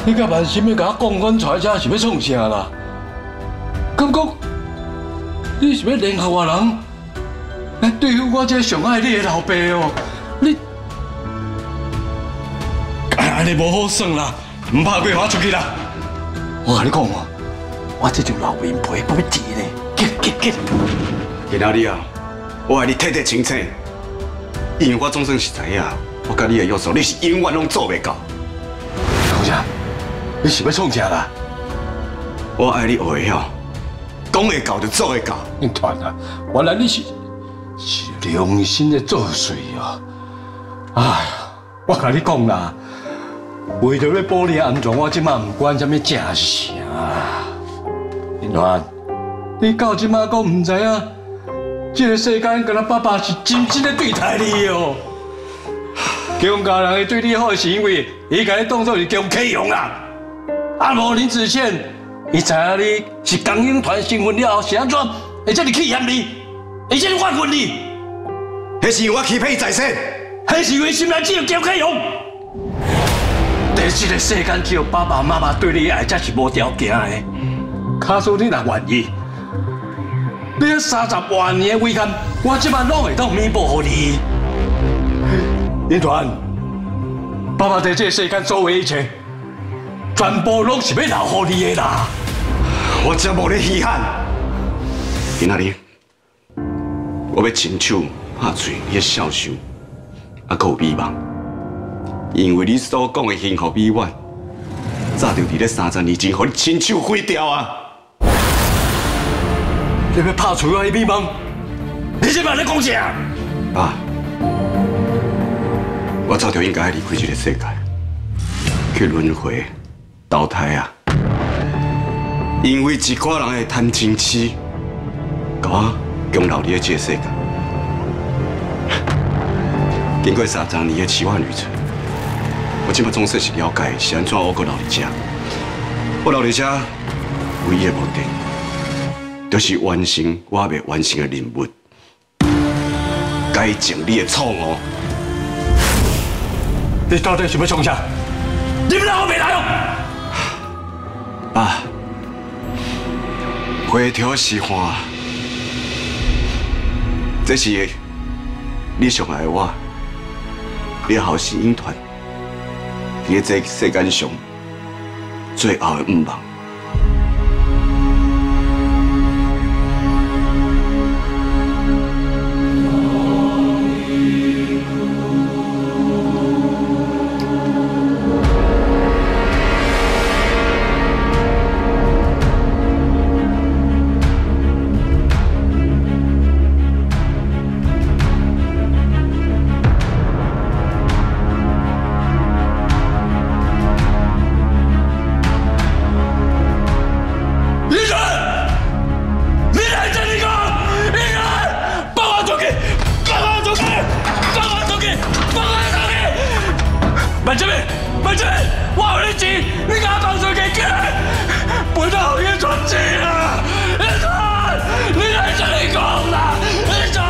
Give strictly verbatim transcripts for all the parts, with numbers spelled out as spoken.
你甲万心要甲我讲阮出来遮是要创啥啦？感觉你是要联合外人来对付我这上爱你的老爸哦？你安尼无好算啦，唔怕过我出去啦！我甲你讲哦，我这张老面皮搁要治呢，结结结！ 今仔日啊，我爱你体体清醒，因为我总算是知影，我甲你的约束，你是永远拢做袂到。 好啥？你是要创啥啦？ 我爱你学会晓，讲会到就做会到。 你团啊，原来你是是良心的作祟哦！哎呀，我甲你讲啦，为着要保你的安全，我即马唔管什么正是啥。林团，你到即马阁唔知影，这个世间敢若爸爸是真正的对待你哦。强家人会对你好，是因为伊甲你当作是强启用啦。啊无林子倩，伊知影你是江英团身份了后是安怎，会这么气嫌你，会这么怨恨你？ 迄是因为我欺骗伊财产， 迄是因为心内只有强启用。在这个世间，只有爸爸妈妈对你的爱才是无条件的。假使你若愿意，你迄三十万年的遗憾，我即摆拢会当弥补予你。林团，爸爸在这个世间所为一切，全部拢是要留予你的啦。 我真无咧稀罕。今仔日，我要亲手拍碎你的孝心，啊，还有美梦。因为你所讲的幸福美满，早就伫咧三十年前，互你亲手毁掉啊！ 你要拍碎我的美梦，你这摆咧讲啥？ 爸，我早就应该离开这个世界，去轮回、投胎啊！因为一寡人的贪嗔痴，甲我强留你的这个世界。经过三十年的奇幻旅程，我今麦总算是了解是安怎我搁留伫遮。我留伫遮唯一的目的，就是完成我未完成的任务，改正你的错误。 你到底是要创啥？你不让我未来哦！ 爸，回头是岸，这是你上爱我，你后是影团，伫这世间上最后的愿望。 慢这边，慢这边，我有你钱，你给我放出去，起来，不要让伊传钱啊！你传，你来这里讲啦，你传。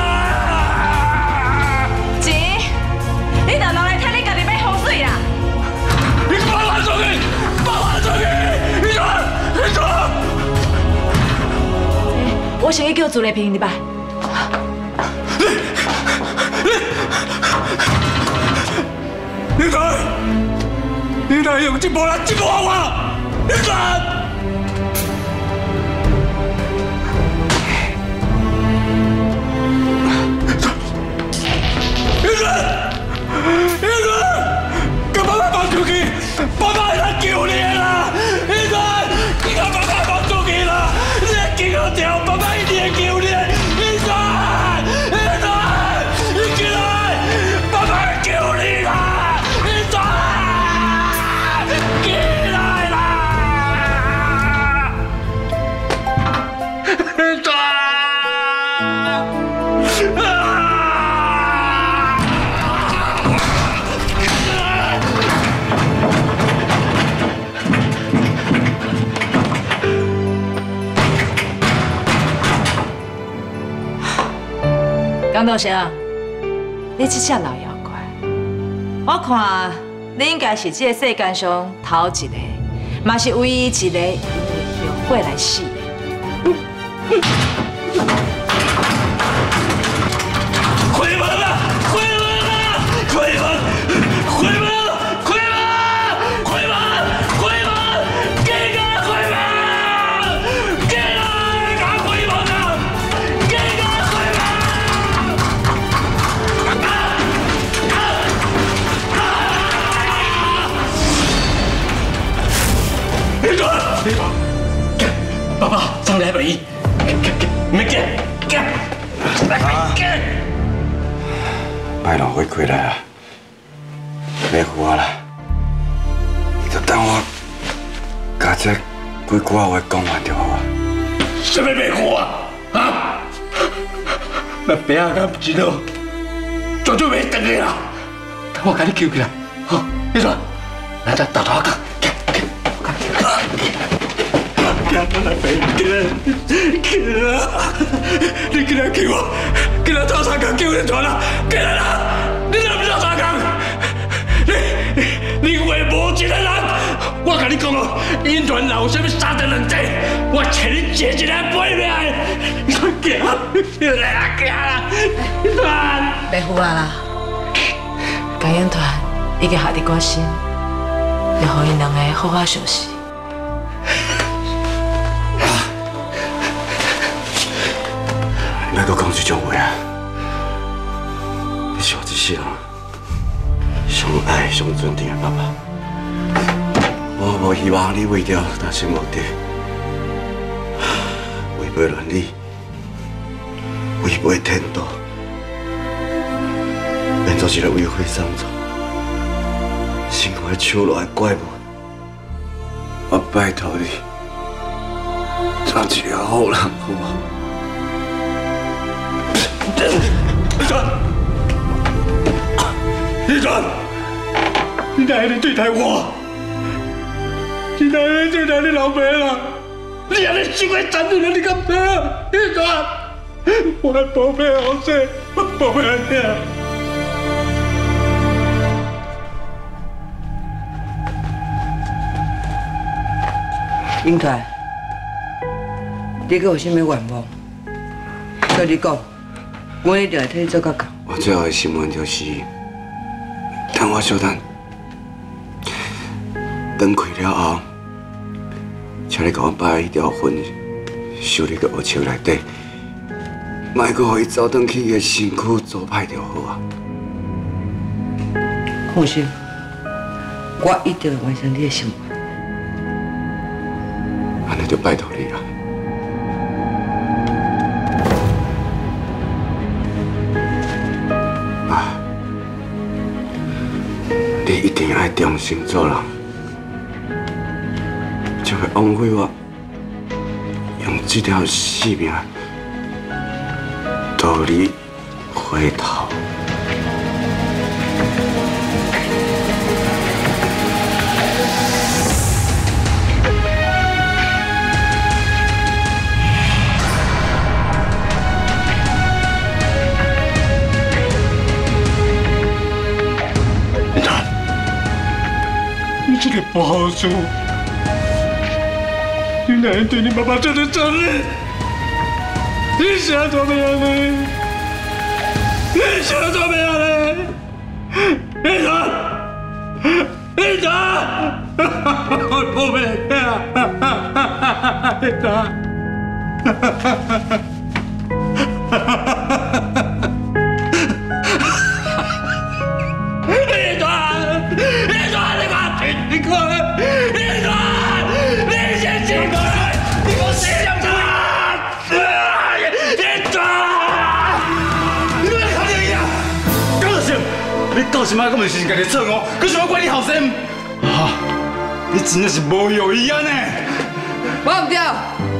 钱，你就拿来替你家己买风水啦。 你放我出去，放我出去！你传，你传。 我先去叫朱丽萍入来。 你，你，你看。你来用这波来折磨我，你敢？你敢？你敢？给爸爸放出去！爸爸来救你啦！你敢？你给爸爸放出去啦！你来救我掉，爸爸一定会救你！你敢？你敢？你起来！爸爸会救你啦！你敢？起来啦！你抓！ 江道生，你这只老妖怪，我看你应该是这个世间上头一个嘛是唯一一个因为用火来死的。 开门啊！开门啊！开门！开门！开门！开门！开门！给我开门！给我给我开门啊！给我开门！你说，你说，爸爸，上来没？没给，给，来给。 卖浪回过来啊！别唬我啦！你就等我把这几句话讲完就好啊！ 什么别唬啊？啊！那别啊，敢不知道，早就没等你啦！等我把你救起来，好，你说，来咱打打讲，给给，给来别给，给你给来救我，给来找三江救你团啦，给来啦！你怎么不找三江？你你话无一个人，我跟你讲哦，因团有啥物三得两济，我请你借一个背命的，你快行，行啦行啦，因团。 袂赴啊啦，江英团已经下定决心，要互因两个好好相识。 莫搁讲这种话啊！你是我一世人上爱、上尊敬的爸爸，我无希望你为着达成目的，违背伦理，违背天道，变做一个为非丧造、心怀丑陋的怪物。我拜托你，做一个好人，好吗？ 李川，李川，你哪会对待我？你哪会对待你老爸啦？你安尼伤害残忍了，你敢知？李川，我的宝贝好势，我宝贝安怎？ 英团，你阁有啥物愿望？对你讲。我一定会替你做到到。 我最后的心愿就是，等我小等，灯开了后，请你给我把迄条魂收入个乌树内底，莫搁互伊走转去伊的身躯做歹就好啊。 放心，我一定会完成你的心愿。 安尼就拜托你啦。你一定要重新做人，就会枉费我用这条性命道你回头。 这个不好说，你哪会对你妈妈这样残忍？你想怎么样呢？你想怎么样呢？李团，李团，我不命啊！李团，李团，李团，你快！你过来！你过来！你先进过来！你给我醒着！你过来！你别看你呀！高德胜，你到时嘛，根本是家己错误，佮想要怪你后生？啊！你真的是无有意安呢！ 我唔对，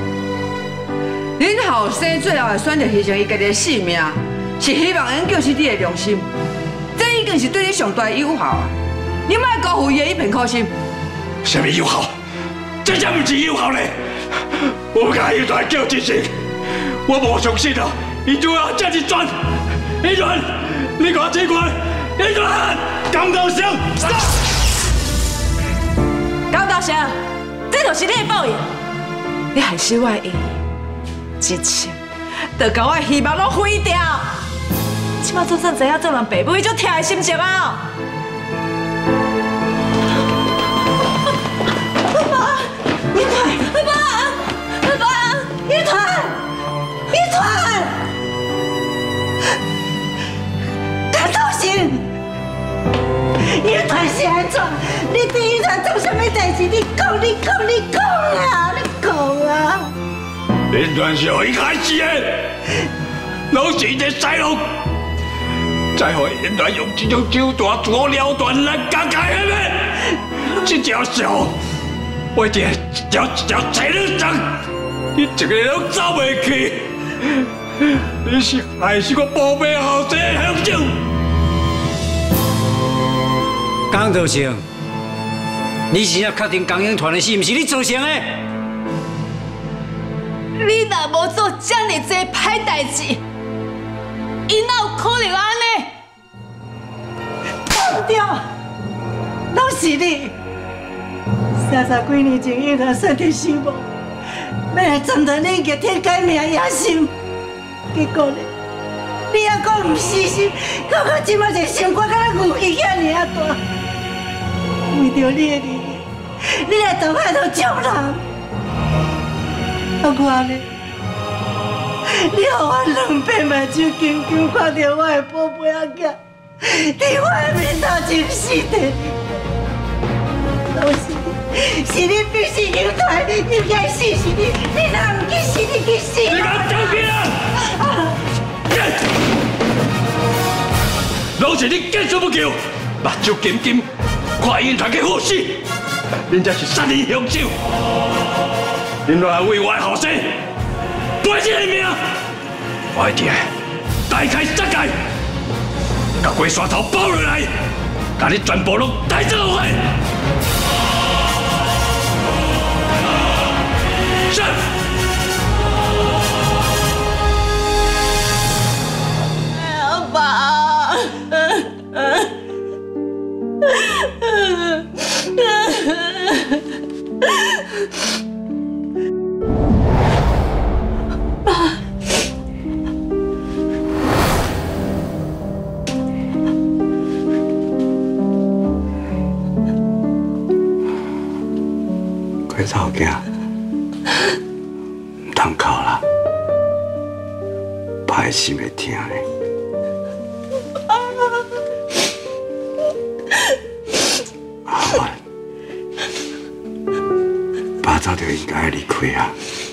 恁后生最后会选择牺牲伊家己的性命，是希望能救出你的良心。这已经是对你上大的友好啊！你莫辜负伊的一片苦心。 什么友好？这才不是友好呢！我甲伊团叫一声，我无相信啊！伊就要这一转，伊团，你给我这款，伊团，江道生 ，stop！ 高道生， 这就是你的报应。你害死我的英英，一切就把我的希望拢毁掉。即摆总算知影做人爸母迄种疼的心情啊！爸爸，一团，爸爸，爸爸，一团，一团，感动心。一团是安怎？你对一团做什么代志？你讲，你讲，你讲啊！你讲啊！ 一团是伊开始的，拢是伊的使弄，再互一团用这种手段自我了断咱家家的命。这条手，我一条一条一条踩你走，你一个人拢走袂去。你是害死我宝贝后生的凶手。 江道成，你是要确定江英团的死，毋是你造成的？ 你若无做这么多歹代志，伊哪有可能安尼？ 对，拢是你。三十几年前，伊若身体死亡，要来斩断你逆天改命的野心，结果呢，你还讲唔死心，到到即摆就心肝甲牛皮遐尔啊大。为着你的利益，你来毒害到众人。啊我呢？你予我两百万手紧紧看到我的宝贝仔囝，伫我的面头前死地。都是你，是你逼死英团，应该死是你，你哪唔去死？你去死！ 你敢走去啊！拢是你见死不救，目睭金金，看英团去赴死，恁才是杀人凶手。恁若为我的后生赔这个命，我一定大开杀戒，把龟山头包落来，把你全部拢带走去。是。 阿爸。 快走囝，唔通哭啦，爸的心会疼的。好，爸早就应该离开啊，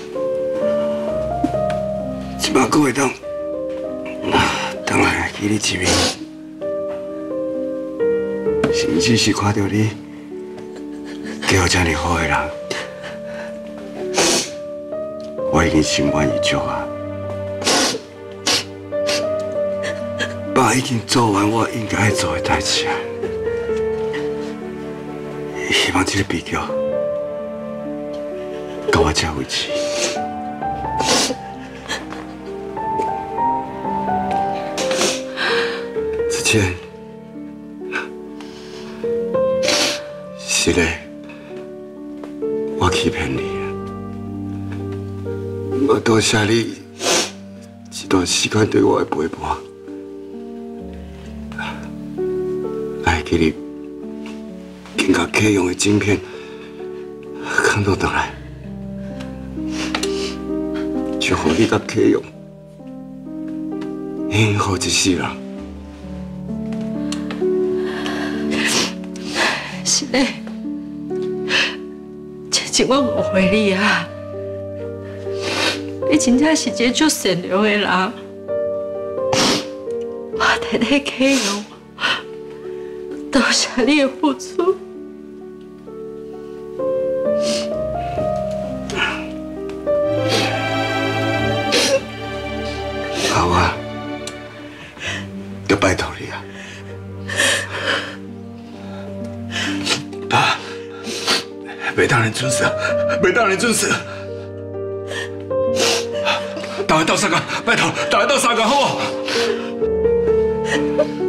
即摆搁会当，当来记你一面，甚至是看到你叫这么好的人。我已经心满意足啊！爸已经做完我应该做的代志啊！希望这个比较到我这为止。之前是嘞，我欺骗你。我多谢你这段时间对我的陪伴，来给你紧甲启用的晶片放倒倒来，就互你甲启用幸福一世人。 是嘞，这是我误会你啊。你真正是一个足善良的人，我替你启用，多谢你的付出。 好啊，就拜托你啊，爸，袂当人准时，袂当人准时。大家斗相共，拜托，大家斗相共，好无？